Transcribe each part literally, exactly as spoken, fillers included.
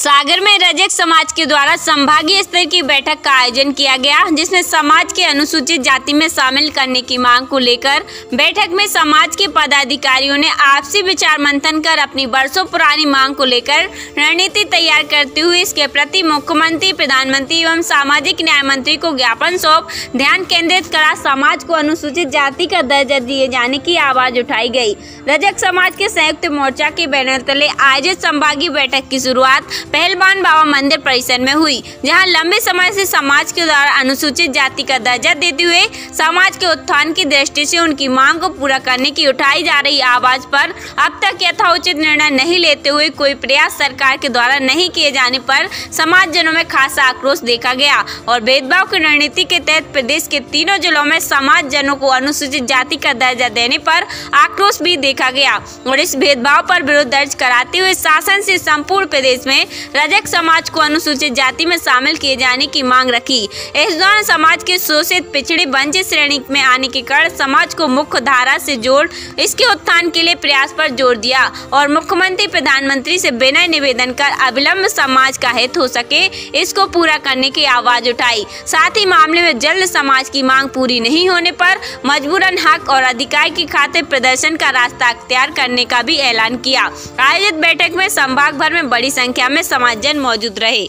सागर में रजक समाज के द्वारा संभागीय स्तर की बैठक का आयोजन किया गया, जिसमें समाज के अनुसूचित जाति में शामिल करने की मांग को लेकर बैठक में समाज के पदाधिकारियों ने आपसी विचार मंथन कर अपनी वर्षों पुरानी मांग को लेकर रणनीति तैयार करते हुए इसके प्रति मुख्यमंत्री, प्रधानमंत्री एवं सामाजिक न्याय मंत्री को ज्ञापन सौंप ध्यान केंद्रित करा समाज को अनुसूचित जाति का दर्जा दिए जाने की आवाज उठाई गई। रजक समाज के संयुक्त मोर्चा के बैनर तले आयोजित संभागीय बैठक की शुरुआत पहलवान बाबा मंदिर परिसर में हुई, जहां लंबे समय से समाज के द्वारा अनुसूचित जाति का दर्जा देते हुए समाज के उत्थान की दृष्टि से उनकी मांग को पूरा करने की उठाई जा रही आवाज पर अब तक यथोचित निर्णय नहीं लेते हुए कोई प्रयास सरकार के द्वारा नहीं किए जाने पर समाज जनों में खासा आक्रोश देखा गया और भेदभाव की रणनीति के तहत प्रदेश के तीनों जिलों में समाज जनों को अनुसूचित जाति का दर्जा देने पर आक्रोश भी देखा गया और इस भेदभाव पर विरोध दर्ज कराते हुए शासन से संपूर्ण प्रदेश में रजक समाज को अनुसूचित जाति में शामिल किए जाने की मांग रखी। इस दौरान समाज के शोषित, पिछड़ी, वंचित श्रेणी में आने के कारण समाज को मुख्य धारा से जोड़ इसके उत्थान के लिए प्रयास पर जोर दिया और मुख्यमंत्री, प्रधानमंत्री से विनय निवेदन कर अविलंब समाज का हित हो सके इसको पूरा करने की आवाज उठाई। साथ ही मामले में जल्द समाज की मांग पूरी नहीं होने पर मजबूरन हक और अधिकार की खातिर प्रदर्शन का रास्ता अख्तियार करने का भी ऐलान किया। आयोजित बैठक में संभाग भर में बड़ी संख्या में समाजजन मौजूद रहे।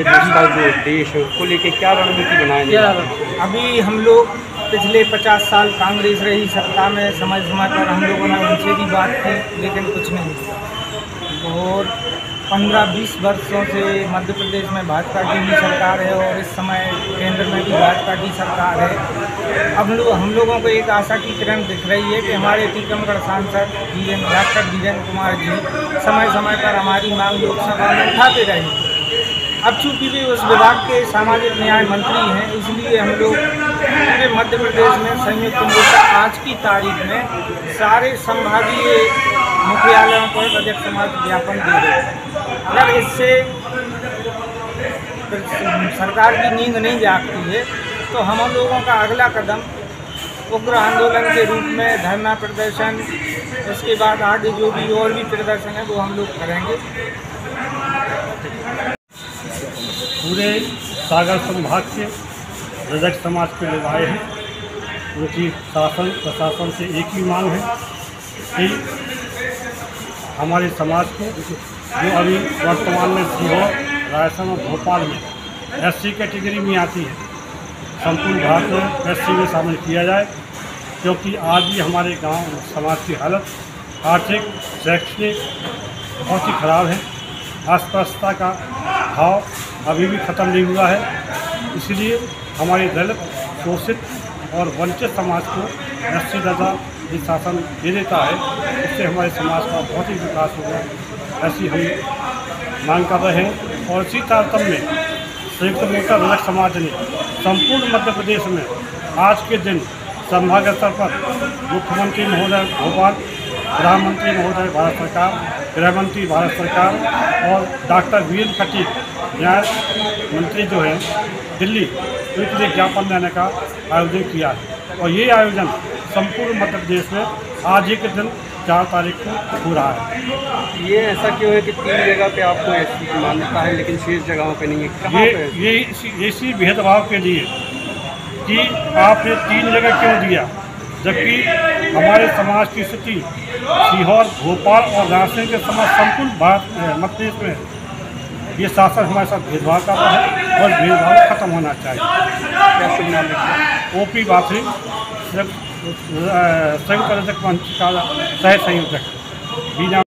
देश को लेके क्या रणनीति बनाएंगे? अभी हम लोग पिछले पचास साल कांग्रेस रही सत्ता में, समय समय पर हम लोगों ने उनसे भी बात की, लेकिन कुछ नहीं। और पंद्रह बीस वर्षों से मध्य प्रदेश में भाजपा की भी सरकार है और इस समय केंद्र में भी भाजपा की सरकार है। अब लोग हम लोगों को एक आशा की किरण दिख रही है कि हमारे टीकमगढ़ सांसद वीरेन डॉक्टर वीरेन कुमार जी समय समय पर हमारी मांग लोकसभा में उठाते रहे। अब चूँकि भी उस विभाग के सामाजिक न्याय मंत्री हैं, इसलिए हम लोग पूरे मध्य प्रदेश में संयुक्त मोर्चा आज की तारीख में सारे संभागीय मुख्यालयों पर रजक समाज ज्ञापन दे रहे हैं। अगर इससे सरकार की नींद नहीं जागती है तो हम लोगों का अगला कदम उग्र आंदोलन के रूप में धरना प्रदर्शन, उसके बाद आगे जो भी और भी प्रदर्शन है वो हम लोग करेंगे। पूरे सागर संभाग के रजक समाज के लोग आए हैं। उनकी शासन प्रशासन से एक ही मांग है कि हमारे समाज को जो अभी वर्तमान में सीहोर, रायसेन और भोपाल में एससी कैटेगरी में आती है, संपूर्ण भारत में एससी में शामिल किया जाए, क्योंकि आज भी हमारे गांव समाज की हालत आर्थिक, शैक्षणिक बहुत ही खराब है। अस्पृश्यता का भाव अभी भी ख़त्म नहीं हुआ है। इसलिए हमारे दलित, शोषित और वंचित समाज को एससी दर्जा जो शासन दे देता है, इससे हमारे समाज का बहुत ही विकास होगा, ऐसी हम मांग कर रहे हैं। और इसी तारतम्य में संयुक्त मोर्चा रजक समाज ने संपूर्ण मध्य प्रदेश में आज के दिन संभाग स्तर पर मुख्यमंत्री महोदय भोपाल, प्रधानमंत्री महोदय भारत सरकार, गृहमंत्री भारत सरकार और डॉक्टर वीरेन खटीक न्याय मंत्री जो है दिल्ली, उनके लिए ज्ञापन देने का आयोजन किया है। और ये आयोजन संपूर्ण मध्य प्रदेश में आज ही के दिन चार तारीख को हो रहा है। ये ऐसा क्यों है कि तीन जगह पे आपको एससी की मान्यता है लेकिन शेष जगहों पे नहीं है? कहाँ ये पे? ये इसी, इसी भेदभाव के लिए कि आपने तीन जगह क्यों दिया, जबकि हमारे समाज की स्थिति सीहोर, भोपाल और रायसेन के समाज संपूर्ण भारत मध्य प्रदेश में ये शासन हमारे साथ भेदभाव कर रहा है और भेदभाव खत्म होना चाहिए। क्या शुभ नाम है? ओ पी बाथरी, संयुक्त रजक मंच का सह संयोजक।